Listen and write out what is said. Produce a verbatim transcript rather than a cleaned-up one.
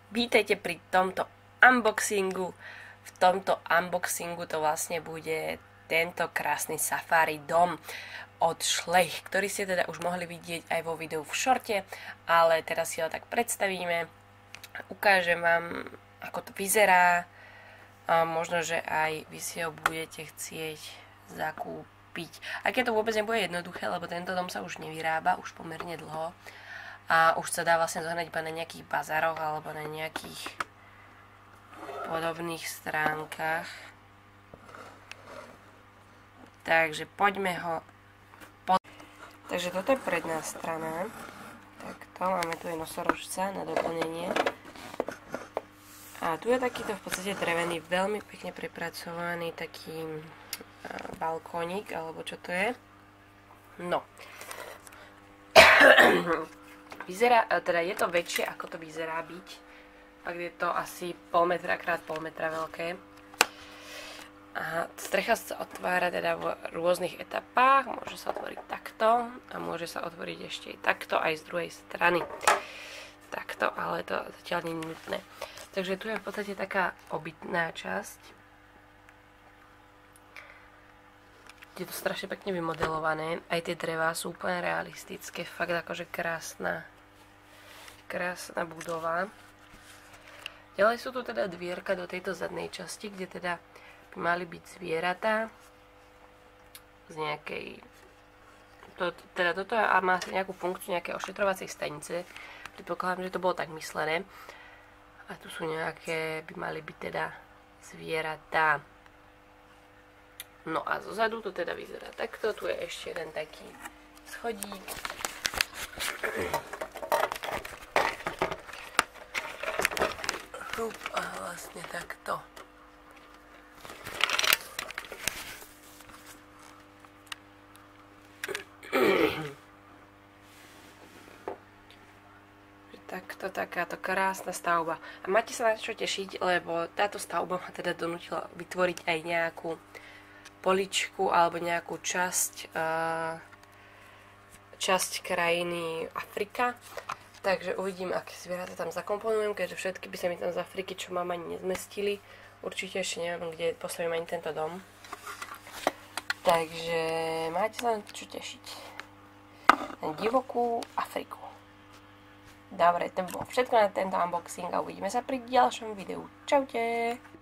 Vítajte pri tomto unboxingu. V tomto unboxingu to vlastne bude tento krásny safari dom od Schleich, ktorý ste teda už mohli vidieť aj vo videu v šorte, ale teraz si ho tak predstavíme. Ukážem vám, ako to vyzerá a možno, že aj vy si ho budete chcieť zakúpiť. Aj keď to vôbec nebude jednoduché, lebo tento dom sa už nevyrába už pomerne dlho. A už sa dá vlastne zohnať iba na nejakých bazároch alebo na nejakých podobných stránkach. Takže poďme ho po... Takže toto je predná strana. Takto, máme tu aj nosorožca na doplnenie. A tu je takýto v podstate drevený, veľmi pekne prepracovaný taký balkónik, alebo čo to je. No. Vyzerá, teda je to väčšie, ako to vyzerá byť. Ak je to asi pol metra krát pol metra veľké. A strecha sa otvára teda v rôznych etapách. Môže sa otvoriť takto a môže sa otvoriť ešte aj takto, aj z druhej strany. Takto, ale to zatiaľ nie je nutné. Takže tu je v podstate taká obytná časť. Je to strašne pekne vymodelované. Aj tie drevá sú úplne realistické. Fakt akože krásna. Krásna budova. Ďalej sú tu teda dvierka do tejto zadnej časti, kde teda by mali byť zvieratá z nejakej... To, teda toto má nejakú funkciu nejakej ošetrovacej stanice. Predpokladám, že to bolo tak myslené. A tu sú nejaké, by mali byť teda zvieratá. No a zozadu to teda vyzerá takto. Tu je ešte jeden taký schodík. Hup, a vlastne takto. Takto, takáto krásna stavba. A máte sa na čo tešiť, lebo táto stavba ma teda donútila vytvoriť aj nejakú poličku alebo nejakú časť uh, časť krajiny Afrika. Takže uvidím, aké zvieratá tam zakomponujem, keďže všetky by sa mi tam z Afriky, čo mám, ani nezmestili. Určite ešte neviem, kde postavím ani tento dom. Takže máte sa na čo tešiť. Na divokú Afriku. Dobre, to bolo všetko na tento unboxing a uvidíme sa pri ďalšom videu. Čaute!